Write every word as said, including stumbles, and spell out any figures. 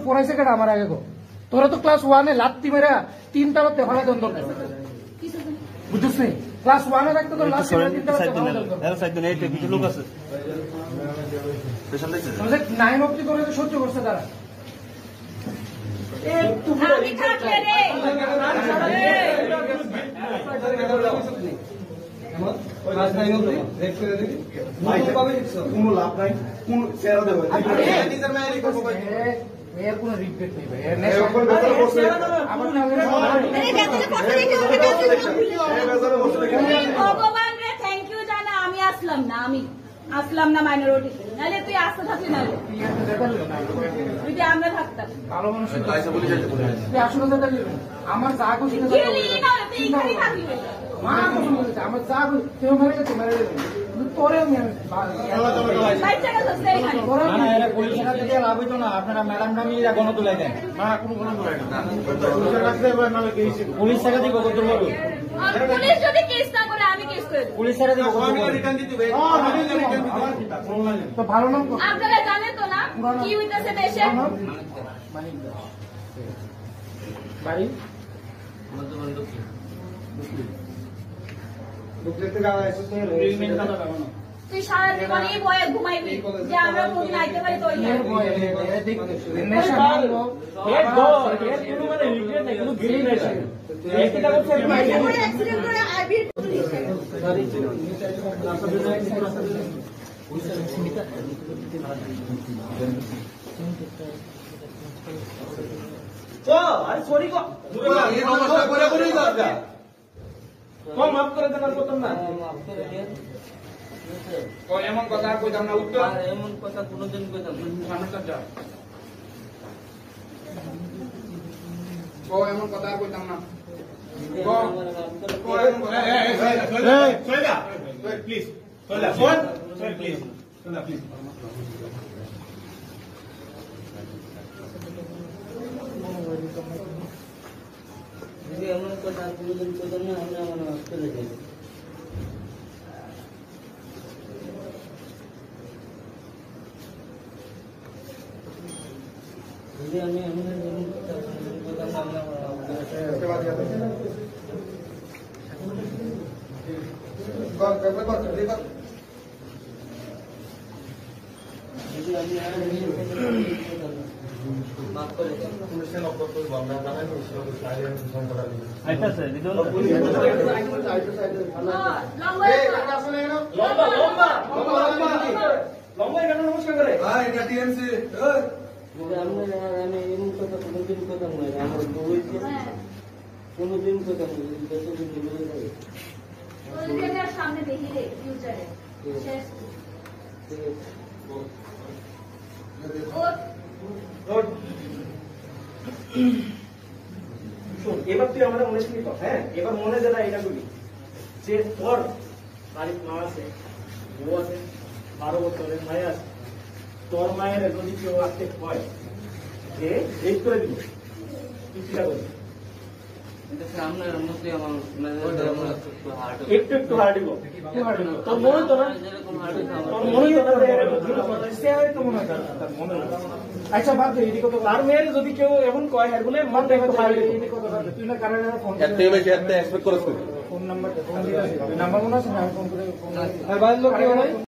পড়াইছে কেটা আমার আগে তোরা তো ক্লাস ওয়ানে লাত্তি মেরা তিন তালাতে ফেলা দেন দরকার বুঝছিস নি ক্লাস ওয়ানে থাকতে তো লাস্ট তিন তালাতে ফেলা দেন দরকার সাইড দেন এইতে কিছু লোক আছে স্পেশাল লাইসে নাইন অবধি করে তো সহ্য করছে তারা এ তুমি আমি থাকলে রে ওই ক্লাস নাইন অবধি রেক করে দিবি ভাই পাবে কোন লাভ নাই কোন শেয়ার দেব টিচার মেয়ে রিকো ভাই এর কোনো রিগ্রেট নেই ভাই এর নেশা কোন বেতন বসে আমার নামে আরে বেতনে বসে রেখে ওকে বেতনে বসে রেখে ভগবান রে থ্যাংক ইউ জানা আমি আসলাম না আমি আসলাম না মাইনরিটি নালে তুই আসতে থাকলি না তুই যে আমরা থাকতাম ভালো মানুষ তাইসা বলি যাইতে বলে তুই আসলে দাদা আমার যা কিছু না গেলি না তুই এখানেই থাকবি মা কসম বলছে আমার যা কেউ মেরে গেছে মেরে গেছে তোরে আমি বাইচা গেছে সেইখানে না এরা পুলিশ কাছে দিয়ে লাভ হইতো না আপনারা ম্যাডাম নামি গণ তুলে দেন না কোনো গণ তুলে না পুলিশ কাছে এবার নামে কেস পুলিশ কাছে দিব কত বলবো পুলিশ যদি কেস না করে আমি কেস করে দেব পুলিশ কাছে দিব কত আমি রিটার্ন দিতে ভাই হ্যাঁ আমি রিটার্ন দিতে তো ভালো নাম আপনারা জানেন তো না কি হইতাছে দেশে মানিক বাড়ি মধ্যবন্ধ কি তুই সারা জীবন এই বয়ে ঘুমাইবি যে আমরা কোনদিন আইতে পারি তো সরি কম মাফ করে দেন আর প্রথম না এমন কথা আর কইতাম না উত্তর এমন কথা কোনোদিন কইতাম সামনেটা যা ও এমন কথা আর কইতাম না প্লিজ প্লিজ প্লিজ যদি এমন কথা কোনোদিন কইতাম না আমরা আমার মাফ করে দেব যদি আমি এমন এমন কথা কোনোদিন কইতাম না আমরা আমার মাফ করে দেব उसके बाद क्या कौन पेपर पर जल्दी कर যদি আমি আর মাফ করে দেন পুলিশে নকল করে বন্ধ না হয় পুলিশ লোক সাইডে ফোন করা দিই আইতা স্যার দিদন পুলিশ আইতা সাইডে লম্বা এই কাটা আসলে না লম্বা লম্বা লম্বা লম্বা লম্বা এখানে নমস্কার করে ভাই এটা টিএমসি ওই যদি আমরা আমি এমন কথা কোনোদিন কথা নয় আমার বইছে কোনোদিন কথা নয় যতদিন বলে যাবে ওই জায়গার সামনে দেখি রে ফিউচারে শেষ এবার তুই আমরা মনে শুনি তো হ্যাঁ এবার মনে যারা এটা বলি যে তোর বাড়ির মা আছে বউ আছে বারো বছরের মায়ের আছে তোর মায়ের যদি কেউ আসতে হয় যে রেপ করে দিব তুই চিন্তা করবি একটু একটু হার্ডিব তোর মনে তো না তোর মনে তো মনে আচ্ছা বাদ দে এদিকে তার মেয়ের যদি কেউ এমন কয় আর বলে মন দেখো তুই না কারণে ফোন ফোন নাম্বার ফোন দিতে নাম্বার মনে আছে না ফোন করে ফোন আর বাড়ির লোক কেউ নাই